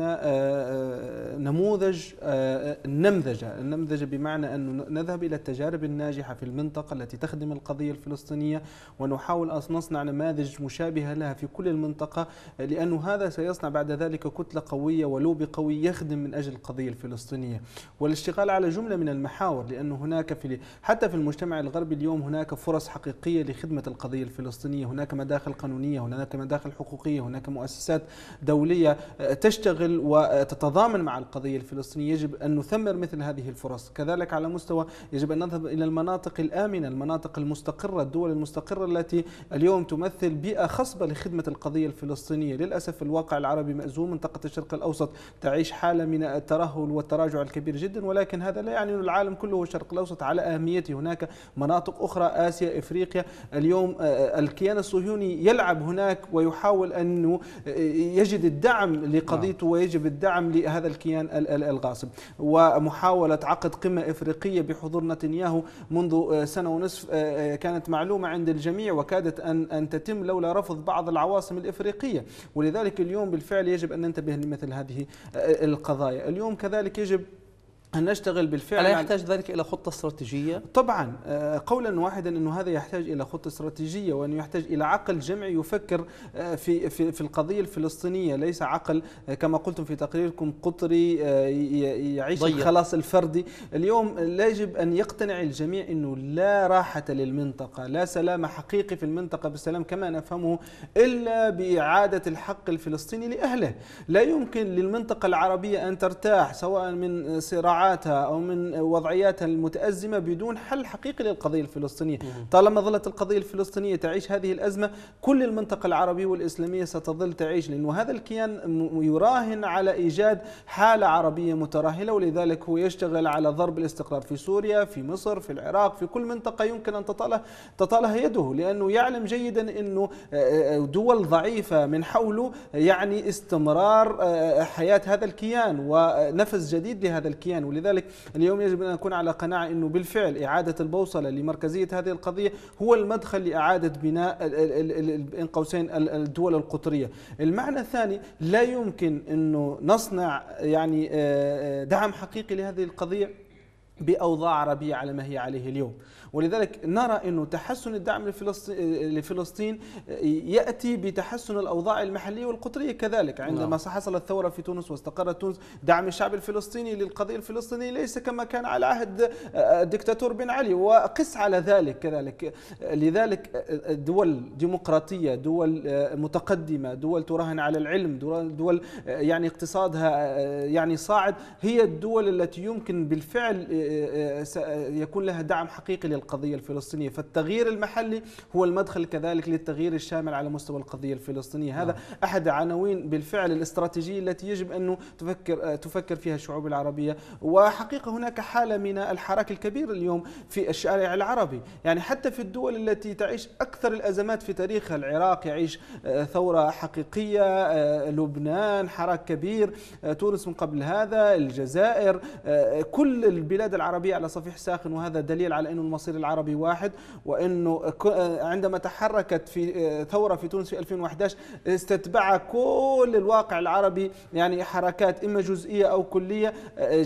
نموذج النمذجة النمذجة بمعنى أن نذهب إلى التجارب الناجحة في المنطقة التي تخدم القضية الفلسطينية ونحاول أن نصنع نماذج مشابهة لها في كل المنطقة، لأن هذا سيصنع بعد ذلك كتلة قوية ولوبي قوي يخدم من أجل القضية الفلسطينية. والاشتغال على جملة من المحاور، لأن هناك في حتى في المجتمع الغربي اليوم هناك فرص حقيقية لخدمة القضية الفلسطينية، هناك مداخل قانونية، هناك مداخل حقوقية، هناك مؤسسات دولية تشتغل وتتضامن مع القضية الفلسطينية. يجب أن نثمر مثل هذه الفرص. كذلك على مستوى يجب أن نذهب إلى المناطق الآمنة، المناطق المستقرة، الدول المستقرة التي اليوم تمثل بيئة خصبة لخدمة القضية الفلسطينية. للأسف الواقع العربي مأزوم، منطقة الشرق الأوسط تعيش حالة من الترهل والتراجع الكبير جدا، ولكن هذا لا يعني أن العالم كله هو الشرق الأوسط على أهميته. هناك مناطق أخرى، آسيا، إفريقيا. اليوم الكيان الصهيوني يلعب هناك ويحاول أنه يجد الدعم لقضيته ويجب الدعم لهذا الكيان الغاصب. ومحاولة عقد قمة إفريقية بحضور نتنياهو منذ سنة ونصف كانت معلومة عند الجميع وكادت أن أن تتم لولا رفض بعض العواصم الإفريقية. ولذلك اليوم بالفعل يجب أن ننتبه لمثل هذه القضايا. اليوم كذلك يجب أن نشتغل بالفعل. ألا يحتاج ذلك إلى خطة استراتيجية؟ طبعا قولا واحدا أنه هذا يحتاج إلى خطة استراتيجية، وأنه يحتاج إلى عقل جمعي يفكر في في في القضية الفلسطينية، ليس عقل كما قلتم في تقريركم قطري يعيش ضيق. الخلاص الفردي. اليوم لا يجب أن يقتنع الجميع أنه لا راحة للمنطقة، لا سلام حقيقي في المنطقة بالسلام كما نفهمه إلا بإعادة الحق الفلسطيني لأهله. لا يمكن للمنطقة العربية أن ترتاح سواء من صراعات أو من وضعياتها المتأزمة بدون حل حقيقي للقضية الفلسطينية. طالما ظلت القضية الفلسطينية تعيش هذه الأزمة، كل المنطقة العربية والإسلامية ستظل تعيش، لأنه هذا الكيان يراهن على إيجاد حالة عربية متراهلة، ولذلك هو يشتغل على ضرب الاستقرار في سوريا، في مصر، في العراق، في كل منطقة يمكن أن تطالها تطالها يده، لأنه يعلم جيدا أنه دول ضعيفة من حوله يعني استمرار حياة هذا الكيان ونفس جديد لهذا الكيان. ولذلك اليوم يجب أن نكون على قناعة أنه بالفعل إعادة البوصلة لمركزية هذه القضية هو المدخل لإعادة بناء بين قوسين الدول القطرية. المعنى الثاني، لا يمكن أنه نصنع يعني دعم حقيقي لهذه القضية بأوضاع عربية على ما هي عليه اليوم. ولذلك نرى أنه تحسن الدعم لفلسطين يأتي بتحسن الأوضاع المحلية والقطرية كذلك. عندما حصلت ثورة في تونس واستقرت تونس، دعم الشعب الفلسطيني للقضية الفلسطينية ليس كما كان على عهد الدكتاتور بن علي، وقس على ذلك كذلك. لذلك دول ديمقراطية، دول متقدمة، دول تراهن على العلم، دول يعني اقتصادها يعني صاعد، هي الدول التي يمكن بالفعل يكون لها دعم حقيقي للقضية الفلسطينية. فالتغيير المحلي هو المدخل كذلك للتغيير الشامل على مستوى القضية الفلسطينية. هذا أحد عناوين بالفعل الاستراتيجية التي يجب أن تفكر تفكر فيها الشعوب العربية. وحقيقة هناك حالة من الحراك الكبير اليوم في الشارع العربي، يعني حتى في الدول التي تعيش أكثر الأزمات في تاريخها، العراق يعيش ثورة حقيقية، لبنان حراك كبير، تونس من قبل هذا، الجزائر، كل البلاد العربية على صفيح ساخن. وهذا دليل على أن المصير العربي واحد، وأنه عندما تحركت في ثورة في تونس في ألفين وأحد عشر استتبع كل الواقع العربي يعني حركات إما جزئية أو كلية.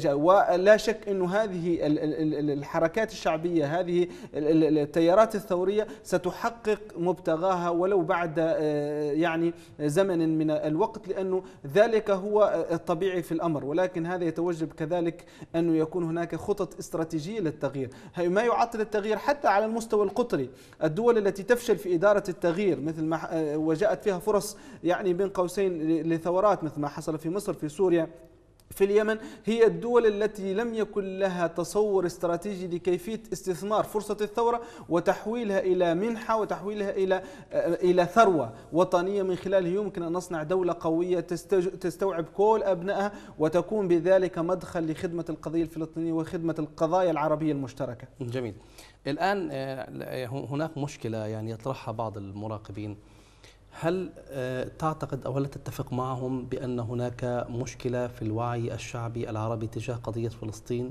ولا شك أن هذه الحركات الشعبية، هذه التيارات الثورية ستحقق مبتغاها ولو بعد يعني زمن من الوقت، لأنه ذلك هو الطبيعي في الأمر. ولكن هذا يتوجب كذلك أنه يكون هناك خطط استراتيجية للتغيير. ما يعطل التغيير حتى على المستوى القطري، الدول التي تفشل في إدارة التغيير مثل ما وجاءت فيها فرص يعني بين قوسين لثورات مثل ما حصل في مصر، في سوريا، في اليمن، هي الدول التي لم يكن لها تصور استراتيجي لكيفية استثمار فرصة الثورة وتحويلها إلى منحة وتحويلها إلى إلى ثروة وطنية، من خلاله يمكن أن نصنع دولة قوية تستوعب كل أبنائها وتكون بذلك مدخل لخدمة القضية الفلسطينية وخدمة القضايا العربية المشتركة. جميل. الآن هناك مشكلة يعني يطرحها بعض المراقبين، هل تعتقد أو هل تتفق معهم بأن هناك مشكلة في الوعي الشعبي العربي تجاه قضية فلسطين،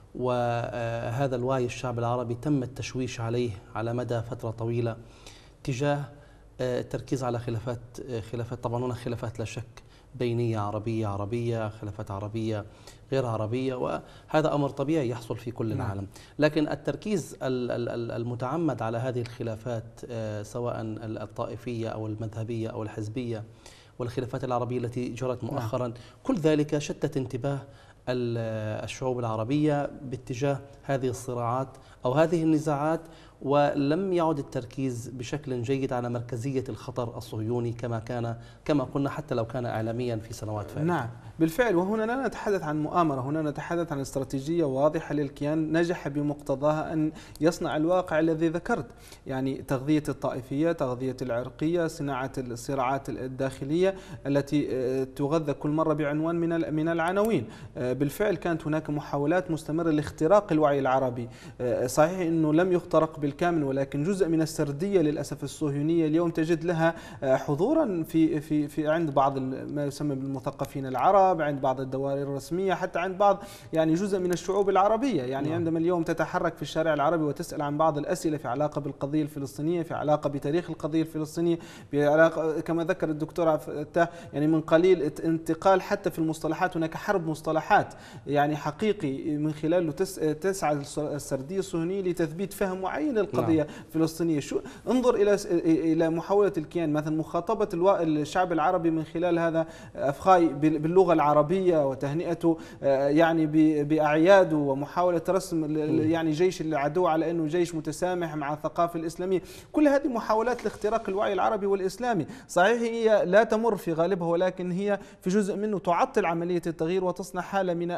وهذا الوعي الشعبي العربي تم التشويش عليه على مدى فترة طويلة تجاه التركيز على خلافات خلافات طبعا هناك خلافات لا شك بينية عربية عربية، خلافات عربية غير عربية، وهذا أمر طبيعي يحصل في كل العالم. لكن التركيز المتعمد على هذه الخلافات سواء الطائفية أو المذهبية أو الحزبية والخلافات العربية التي جرت مؤخرا، كل ذلك شتت انتباه الشعوب العربية باتجاه هذه الصراعات أو هذه النزاعات، ولم يعد التركيز بشكل جيد على مركزية الخطر الصهيوني كما كان كما قلنا حتى لو كان إعلاميا في سنوات فاتت. نعم بالفعل. وهنا لا نتحدث عن مؤامرة، هنا نتحدث عن استراتيجية واضحة للكيان نجح بمقتضاها أن يصنع الواقع الذي ذكرت، يعني تغذية الطائفية، تغذية العرقية، صناعة الصراعات الداخلية التي تغذى كل مرة بعنوان من من العناوين. بالفعل كانت هناك محاولات مستمرة لاختراق الوعي العربي. صحيح أنه لم يخترق بالكامل ولكن جزء من السردية للأسف الصهيونية اليوم تجد لها حضورا في في في عند بعض ما يسمى بالمثقفين العرب، عند بعض الدوائر الرسمية، حتى عند بعض يعني جزء من الشعوب العربية. يعني عندما اليوم تتحرك في الشارع العربي وتسأل عن بعض الأسئلة في علاقة بالقضية الفلسطينية، في علاقة بتاريخ القضية الفلسطينية، بعلاقة كما ذكر الدكتور فتاح يعني من قليل انتقال حتى في المصطلحات، هناك حرب مصطلحات يعني حقيقي من خلاله تسعى السردية الصهيونية لتثبيت فهم معين للقضية الفلسطينية. شو انظر إلى إلى محاولة الكيان مثلا مخاطبة الشعب العربي من خلال هذا أفخاي باللغة العربية وتهنئته يعني بأعياده ومحاولة رسم يعني جيش العدو على أنه جيش متسامح مع الثقافة الإسلامية. كل هذه محاولات لاختراق الوعي العربي والإسلامي. صحيح هي لا تمر في غالبها ولكن هي في جزء منه تعطل عملية التغيير وتصنع حالة من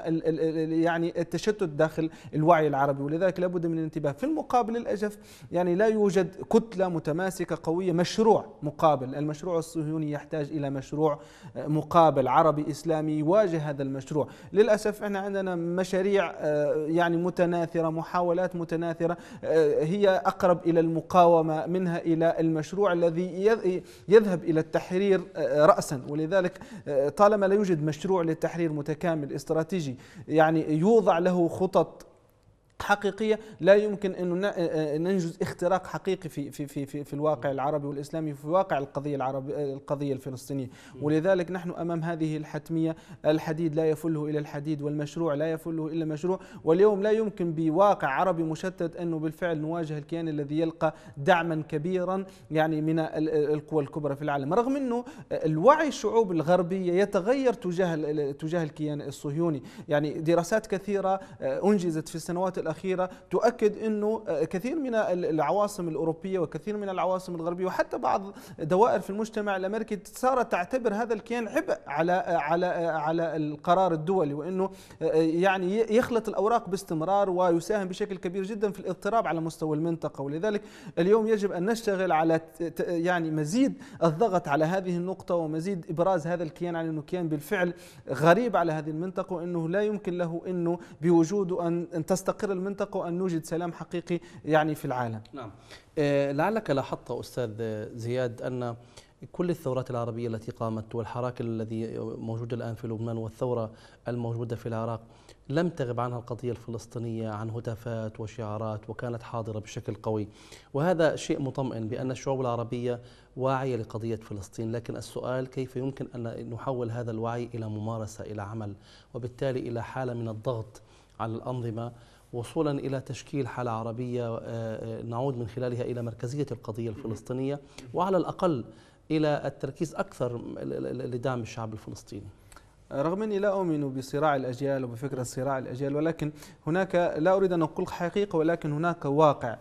يعني التشتت داخل الوعي العربي، ولذلك لابد من الانتباه. في المقابل الأجف يعني لا يوجد كتلة متماسكة قوية، مشروع مقابل. المشروع الصهيوني يحتاج إلى مشروع مقابل عربي إسلامي يواجه هذا المشروع. للأسف احنا عندنا مشاريع يعني متناثرة، محاولات متناثرة هي أقرب إلى المقاومة منها إلى المشروع الذي يذهب إلى التحرير رأسا. ولذلك طالما لا يوجد مشروع للتحرير متكامل استراتيجي يعني يوضع له خطط حقيقية، لا يمكن أن ننجز اختراق حقيقي في في في في, في الواقع العربي والإسلامي، في واقع القضية العربية القضية الفلسطينية. ولذلك نحن أمام هذه الحتمية، الحديد لا يفله إلى الحديد والمشروع لا يفله إلا مشروع. واليوم لا يمكن بواقع عربي مشتت أنه بالفعل نواجه الكيان الذي يلقى دعما كبيرا يعني من القوى الكبرى في العالم، رغم أنه الوعي الشعوب الغربية يتغير تجاه تجاه الكيان الصهيوني. يعني دراسات كثيرة أنجزت في السنوات الأخيرة تؤكد أنه كثير من العواصم الأوروبية وكثير من العواصم الغربية وحتى بعض دوائر في المجتمع الأمريكي صارت تعتبر هذا الكيان عبء على على على القرار الدولي، وأنه يعني يخلط الأوراق باستمرار ويساهم بشكل كبير جدا في الاضطراب على مستوى المنطقة. ولذلك اليوم يجب أن نشتغل على يعني مزيد الضغط على هذه النقطة ومزيد إبراز هذا الكيان على أنه كيان بالفعل غريب على هذه المنطقة، وأنه لا يمكن له أنه بوجوده أن تستقر المنطقة وأن نوجد سلام حقيقي يعني في العالم. نعم. لعلك لاحظت أستاذ زياد أن كل الثورات العربية التي قامت والحراك الذي موجود الآن في لبنان والثورة الموجودة في العراق لم تغب عنها القضية الفلسطينية عن هتافات وشعارات وكانت حاضرة بشكل قوي، وهذا شيء مطمئن بأن الشعوب العربية واعية لقضية فلسطين. لكن السؤال كيف يمكن أن نحول هذا الوعي إلى ممارسة، إلى عمل، وبالتالي إلى حالة من الضغط على الأنظمة وصولا إلى تشكيل حالة عربية نعود من خلالها إلى مركزية القضية الفلسطينية وعلى الأقل إلى التركيز أكثر لدعم الشعب الفلسطيني. رغم أني لا أؤمن بصراع الأجيال وبفكرة صراع الأجيال، ولكن هناك لا أريد أن أقول حقيقة ولكن هناك واقع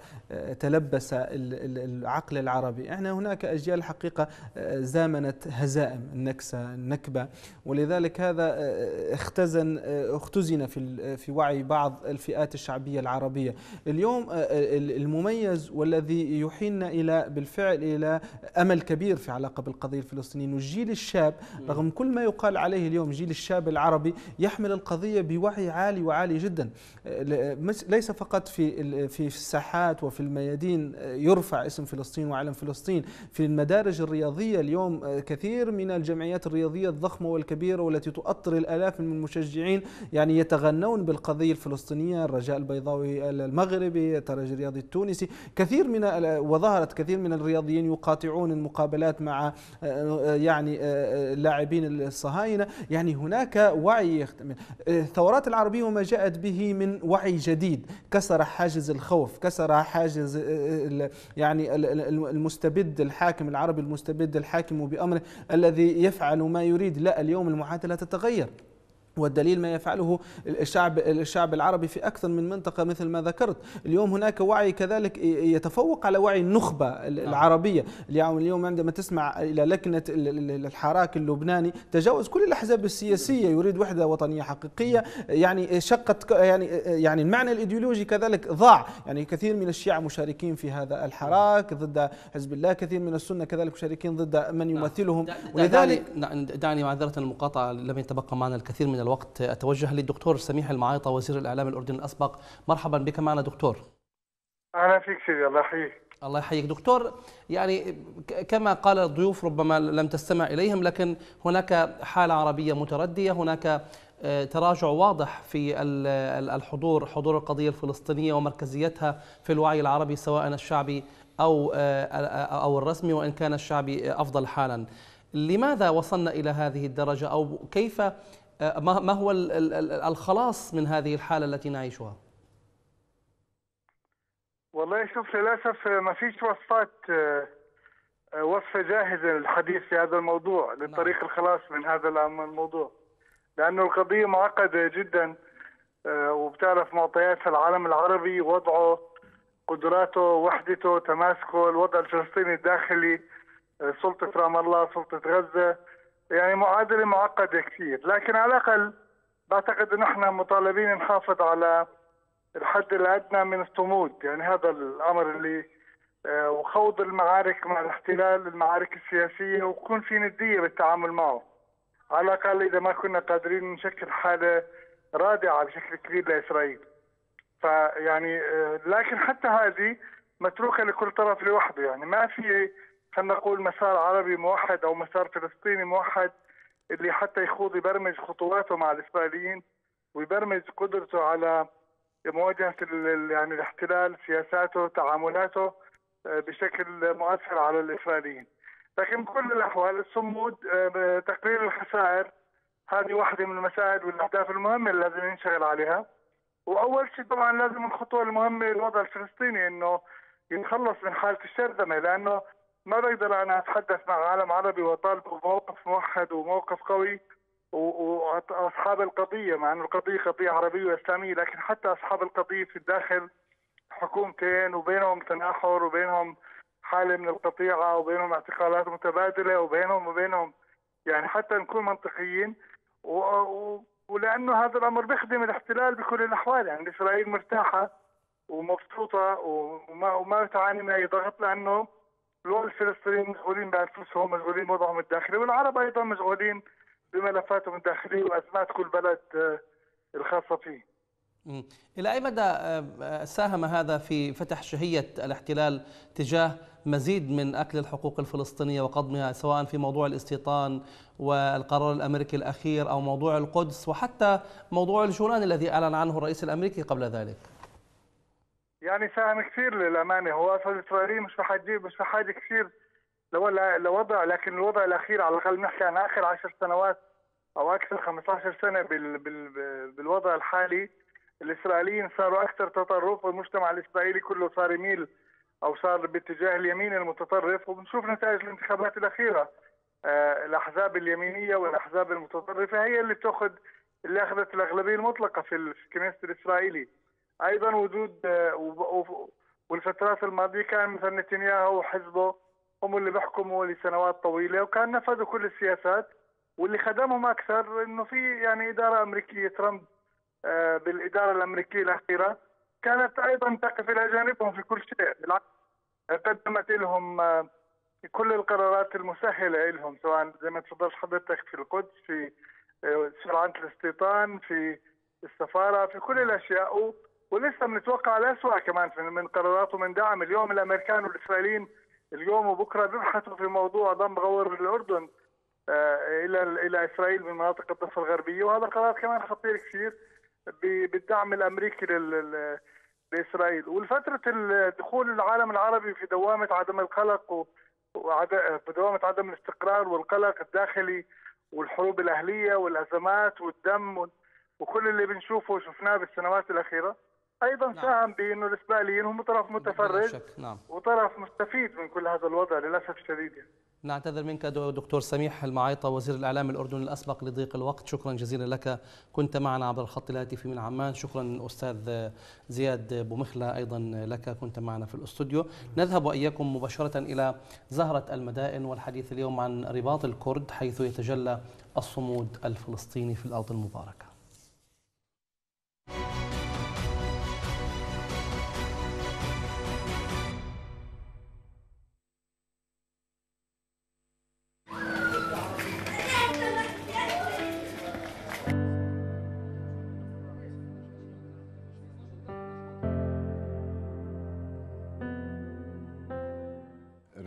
تلبس العقل العربي. احنا هناك أجيال حقيقة زامنت هزائم النكسة النكبة، ولذلك هذا اختزن اختزن في في وعي بعض الفئات الشعبية العربية. اليوم المميز والذي يحيلنا إلى بالفعل إلى أمل كبير في علاقة بالقضية الفلسطينية الجيل الشاب، رغم كل ما يقال عليه اليوم جيل الشاب العربي يحمل القضية بوعي عالي وعالي جدا، ليس فقط في في الساحات وفي الميادين يرفع اسم فلسطين وعلم فلسطين، في المدارج الرياضية اليوم كثير من الجمعيات الرياضية الضخمة والكبيرة والتي تؤطر الآلاف من المشجعين يعني يتغنون بالقضية الفلسطينية، الرجاء البيضاوي المغربي، الترجي الرياضي التونسي، كثير من وظهرت كثير من الرياضيين يقاطعون المقابلات مع يعني اللاعبين الصهاينة. يعني هناك وعي. الثورات العربية وما جاءت به من وعي جديد كسر حاجز الخوف، كسر حاجز يعني المستبد الحاكم العربي المستبد الحاكم بأمره الذي يفعل ما يريد. لا، اليوم المعادلة تتغير، والدليل ما يفعله الشعب الشعب العربي في أكثر من منطقة مثل ما ذكرت. اليوم هناك وعي كذلك يتفوق على وعي النخبة العربية. اليوم عندما تسمع إلى لكنة الحراك اللبناني تجاوز كل الأحزاب السياسية، يريد وحدة وطنية حقيقية، يعني شقت يعني يعني المعنى الإيديولوجي كذلك ضاع. يعني كثير من الشيعة مشاركين في هذا الحراك ضد حزب الله، كثير من السنة كذلك مشاركين ضد من يمثلهم. ولذلك دعني معذرة المقاطعة لم يتبقى معنا الكثير من الوقت، أتوجه للدكتور سميح المعايطة وزير الإعلام الأردني الأسبق. مرحبا بك معنا دكتور. أهلا أهلا فيك سيدي، الله يحييك. الله يحييك دكتور. يعني كما قال الضيوف ربما لم تستمع إليهم، لكن هناك حالة عربية متردية، هناك تراجع واضح في الحضور حضور القضية الفلسطينية ومركزيتها في الوعي العربي سواء الشعبي أو أو الرسمي، وإن كان الشعبي أفضل حالا. لماذا وصلنا إلى هذه الدرجة، أو كيف ما هو الخلاص من هذه الحالة التي نعيشها؟ والله شوف، للأسف ما فيش وصفات وصفة جاهزة للحديث في هذا الموضوع لطريق الخلاص من هذا الموضوع، لأنه القضية معقدة جدا، وبتعرف معطيات العالم العربي، وضعه، قدراته، وحدته، تماسكه، الوضع الفلسطيني الداخلي، سلطة رام الله، سلطة غزة، يعني معادلة معقدة كثير. لكن على الأقل بعتقد أن احنا مطالبين نحافظ على الحد الأدنى من الصمود، يعني هذا الأمر اللي وخوض المعارك مع الاحتلال، المعارك السياسية، ويكون في ندية بالتعامل معه، على الأقل إذا ما كنا قادرين نشكل حالة رادعة بشكل كبير لإسرائيل. فيعني لكن حتى هذه متروكة لكل طرف لوحده، يعني ما في خلينا نقول مسار عربي موحد أو مسار فلسطيني موحد اللي حتى يخوض يبرمج خطواته مع الإسرائيليين ويبرمج قدرته على مواجهة يعني الاحتلال، سياساته، تعاملاته بشكل مؤثر على الإسرائيليين. لكن بكل الأحوال الصمود، تقليل الخسائر، هذه واحدة من المسائل والأهداف المهمة اللي لازم ننشغل عليها. وأول شيء طبعا لازم الخطوة المهمة الوضع الفلسطيني إنه يتخلص من حالة الشرذمة، لأنه ما بقدر أنا أتحدث مع عالم عربي وأطالبه بموقف موحد وموقف قوي وأصحاب القضية، مع أن القضية قضية عربية وإسلامية، لكن حتى أصحاب القضية في الداخل حكومتين وبينهم تناحر وبينهم حالة من القطيعة وبينهم اعتقالات متبادلة وبينهم وبينهم يعني حتى نكون منطقيين، و... و... ولأنه هذا الأمر بيخدم الاحتلال بكل الأحوال. يعني إسرائيل مرتاحة ومبسوطة وما, وما تعاني من أي ضغط، لأنه الوضع الفلسطينيين مشغولين بأنفسهم، مشغولين بوضعهم الداخلي، والعرب أيضا مشغولين بملفاتهم الداخلية وأزمات كل بلد الخاصة فيه. إلى أي مدى ساهم هذا في فتح شهية الاحتلال تجاه مزيد من أكل الحقوق الفلسطينية وقضمها، سواء في موضوع الاستيطان والقرار الأمريكي الأخير أو موضوع القدس وحتى موضوع الجولان الذي أعلن عنه الرئيس الأمريكي قبل ذلك؟ يعني ساهم كثير للأمانة. هو أصلا إسرائيل مش بحاجة مش بحاجة كثير لوضع، لكن الوضع الأخير على الأقل نحكي عن آخر عشر سنوات أو أكثر خمسة عشر سنة بال بال بالوضع الحالي، الإسرائيليين صاروا أكثر تطرف، والمجتمع الإسرائيلي كله صار يميل أو صار باتجاه اليمين المتطرف، وبنشوف نتائج الانتخابات الأخيرة. آه الأحزاب اليمينية والأحزاب المتطرفة هي اللي بتأخذ اللي أخذت الأغلبية المطلقة في الكنيسة الإسرائيلي. أيضا وجود آه والفترات الماضية كان مثلا نتنياهو وحزبه هم اللي بيحكموا لسنوات طويلة، وكان نفذوا كل السياسات، واللي خدمهم أكثر إنه في يعني إدارة أمريكية ترامب آه بالإدارة الأمريكية الأخيرة كانت أيضا تقف إلى جانبهم في كل شيء، بالعكس قدمت لهم آه كل القرارات المسهلة لهم، سواء زي ما تفضلت حضرتك في القدس، في آه سرعة الاستيطان، في السفارة، في كل الأشياء، ولسه بنتوقع الأسوأ كمان من قرارات ومن دعم. اليوم الأمريكان والإسرائيليين اليوم وبكرة بيبحثوا في موضوع ضم غور الأردن آه إلى إلى إسرائيل من مناطق الضفة الغربية، وهذا قرار كمان خطير كثير بالدعم الأمريكي لإسرائيل. والفترة دخول العالم العربي في دوامة عدم القلق وفي دوامة عدم الاستقرار والقلق الداخلي والحروب الأهلية والأزمات والدم وكل اللي بنشوفه وشفناه بالسنوات الأخيرة أيضا نعم. ساهم بأنه الإسرائيليين هم طرف متفرج نعم. وطرف مستفيد من كل هذا الوضع للأسف الشديد. نعتذر منك دكتور سميح المعايطة وزير الإعلام الأردني الأسبق لضيق الوقت، شكرا جزيلا لك، كنت معنا عبر الخط الهاتفي من عمان. شكرا أستاذ زياد بومخلة أيضا لك، كنت معنا في الاستوديو. نذهب وإياكم مباشرة إلى زهرة المدائن والحديث اليوم عن رباط الكرد، حيث يتجلى الصمود الفلسطيني في الأرض المباركة.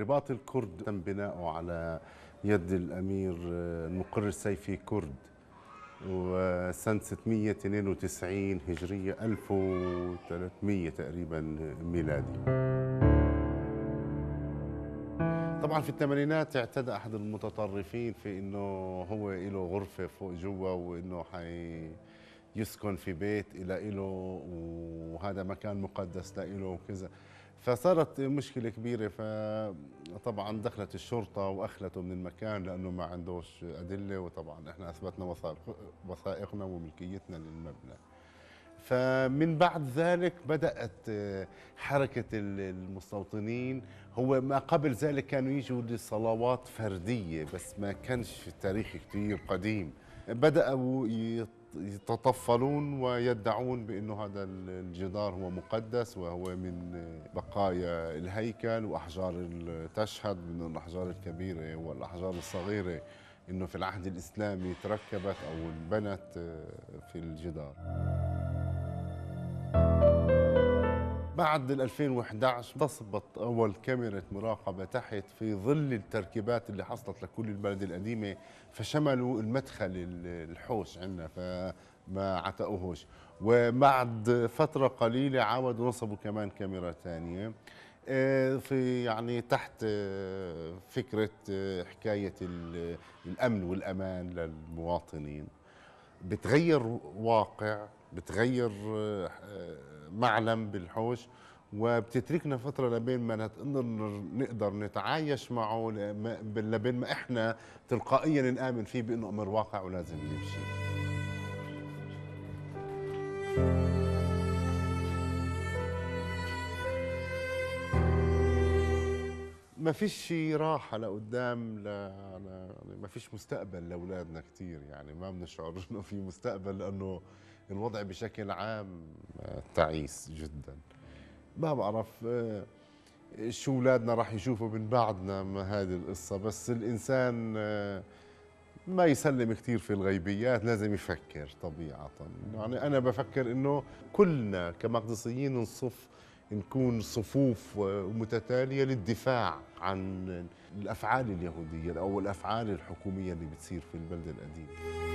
رباط الكرد تم بناؤه على يد الأمير المقر السيفي كرد، وسنة ستمئة واثنين وتسعين هجرية ألف وثلاثمئة تقريبا ميلادي. طبعا في الثمانينات اعتدى أحد المتطرفين في إنه هو له غرفة فوق جوا وإنه حي يسكن في بيت إلى إله وهذا مكان مقدس لإله وكذا، فصارت مشكلة كبيرة. فطبعا دخلت الشرطة وأخلته من المكان لأنه ما عندوش أدلة، وطبعا إحنا أثبتنا وثائقنا وملكيتنا للمبنى. فمن بعد ذلك بدأت حركة المستوطنين. هو ما قبل ذلك كانوا يجوا لصلوات فردية بس ما كانش تاريخ كتير قديم. بدأوا يتطفلون ويدعون بأنه هذا الجدار هو مقدس وهو من بقايا الهيكل وأحجار تشهد من الأحجار الكبيرة والأحجار الصغيرة أنه في العهد الإسلامي تركبت أو انبنت في الجدار. بعد ألفين وإحدى عشر تصبت أول كاميرا مراقبة تحت في ظل التركيبات اللي حصلت لكل البلد القديمة، فشملوا المدخل الحوش عندنا فما عتقوهوش. وبعد فترة قليلة عاودوا نصبوا كمان كاميرا ثانية في يعني تحت فكرة حكاية الأمن والأمان للمواطنين. بتغير واقع، بتغير معلم بالحوش، وبتتركنا فترة لبين ما نقدر نتعايش معه، لبين ما احنا تلقائيا نآمن فيه بأنه أمر واقع ولازم نمشي. ما فيش راحة لقدام، لا ما فيش مستقبل لأولادنا كتير، يعني ما بنشعر إنه في مستقبل لأنه الوضع بشكل عام تعيس جدا. ما بعرف شو أولادنا راح يشوفوا من بعدنا ما هذه القصة، بس الإنسان ما يسلم كتير في الغيبيات، لازم يفكر طبيعة. يعني أنا بفكر إنه كلنا كمقدسيين نصف نكون صفوف متتالية للدفاع عن الأفعال اليهودية أو الأفعال الحكومية اللي بتصير في البلد القديم.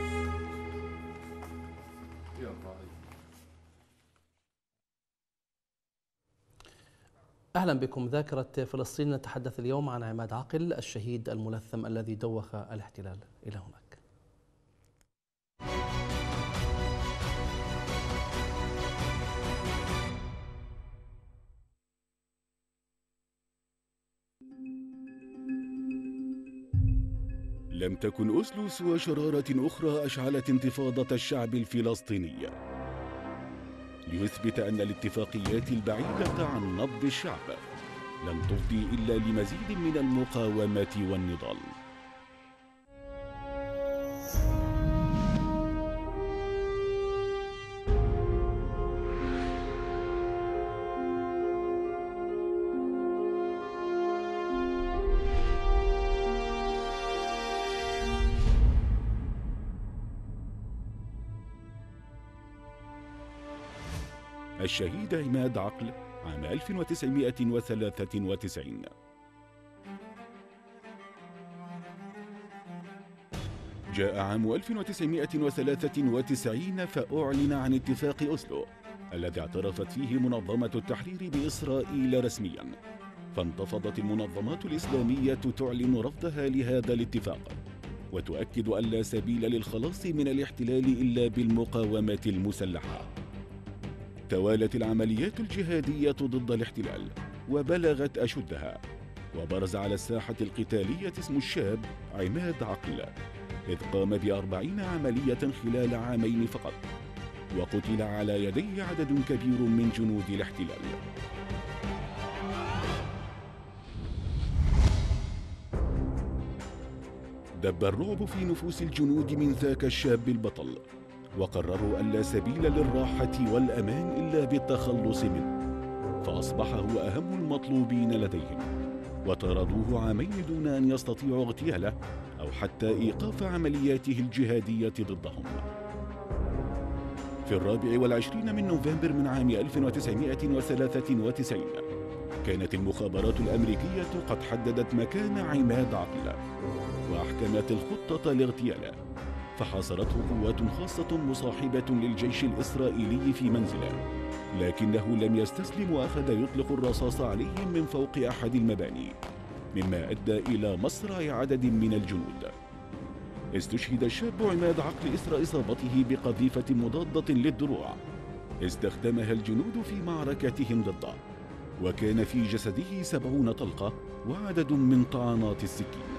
أهلا بكم. ذاكرة فلسطين، نتحدث اليوم عن عماد عقل الشهيد الملثم الذي دوخ الاحتلال. إلى هناك. لم تكن أوسلو سوى شرارة أخرى أشعلت انتفاضة الشعب الفلسطيني ليثبت أن الاتفاقيات البعيدة عن نبض الشعب لن تفضي إلا لمزيد من المقاومة والنضال. الشهيد عماد عقل عام ألف وتسعمئة وثلاثة وتسعين. جاء عام ألف وتسعمئة وثلاثة وتسعين فأعلن عن اتفاق أوسلو الذي اعترفت فيه منظمة التحرير بإسرائيل رسمياً، فانتفضت المنظمات الإسلامية تعلن رفضها لهذا الاتفاق وتؤكد أن لا سبيل للخلاص من الاحتلال إلا بالمقاومة المسلحة. توالت العمليات الجهادية ضد الاحتلال وبلغت أشدها، وبرز على الساحة القتالية اسم الشاب عماد عقل، إذ قام بأربعين عملية خلال عامين فقط، وقتل على يديه عدد كبير من جنود الاحتلال. دب الرعب في نفوس الجنود من ذاك الشاب البطل، وقرروا أن لا سبيل للراحة والأمان إلا بالتخلص منه، فأصبح هو أهم المطلوبين لديهم، وطردوه عامين دون أن يستطيعوا اغتياله أو حتى إيقاف عملياته الجهادية ضدهم. في الرابع والعشرين من نوفمبر من عام ألف وتسعمئة وثلاثة وتسعين كانت المخابرات الأمريكية قد حددت مكان عماد عقل وأحكمت الخطة لاغتياله، فحاصرته قوات خاصة مصاحبة للجيش الإسرائيلي في منزله، لكنه لم يستسلم وأخذ يطلق الرصاص عليهم من فوق أحد المباني، مما أدى إلى مصرع عدد من الجنود. استشهد الشاب عماد عقل إثر إصابته بقذيفة مضادة للدروع استخدمها الجنود في معركتهم ضده، وكان في جسده سبعون طلقة وعدد من طعنات السكين.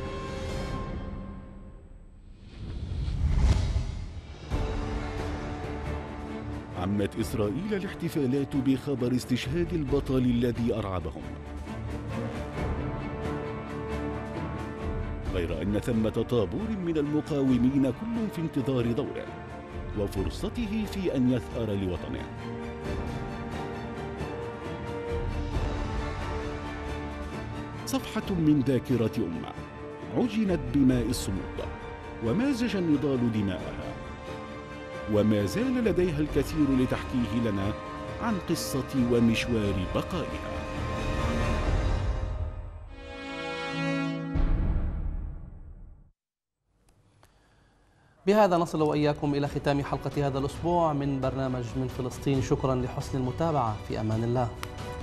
عمت إسرائيل الاحتفالات بخبر استشهاد البطل الذي أرعبهم، غير أن ثمة طابور من المقاومين كل في انتظار دوره وفرصته في أن يثأر لوطنه. صفحة من ذاكرة أمة عجنت بماء الصمود ومازج النضال دماءها، وما زال لديها الكثير لتحكيه لنا عن قصة ومشوار بقائها. بهذا نصل وإياكم إلى ختام حلقة هذا الأسبوع من برنامج من فلسطين. شكرا لحسن المتابعة، في أمان الله.